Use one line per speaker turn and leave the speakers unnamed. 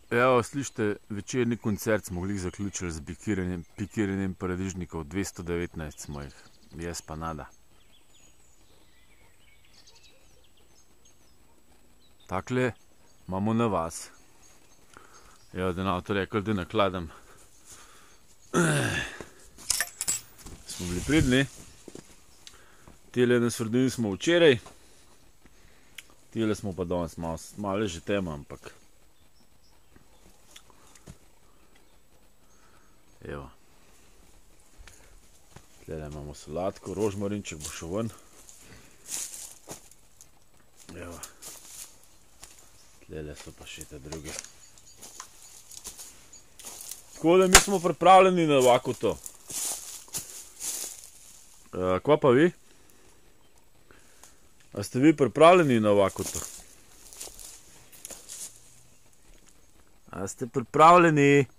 Evo, slište, večerni koncert smo glih zaključili z pikiranjem paradižnikov. 219 smo jih, jaz pa nada. Takle imamo na vas. Evo, da nam to rekel, da nakladam. Smo bili pridni. Tele na sredini smo včeraj. Tele smo pa danes malo že tema, ampak evo. Tele imamo solatko, rožmarinček bo šel ven. Evo. Tele so pa še te druge. Tako da mi smo pripravljeni na ovako to. Kva pa vi? A ste vi pripravljeni na ovako to? A ste pripravljeni?